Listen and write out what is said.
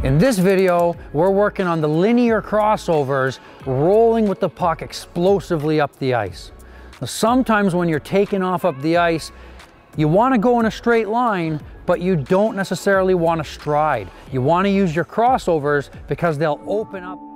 In this video, we're working on the linear crossovers, rolling with the puck explosively up the ice. Now, sometimes when you're taking off up the ice, you want to go in a straight line, but you don't necessarily want to stride. You want to use your crossovers because they'll open up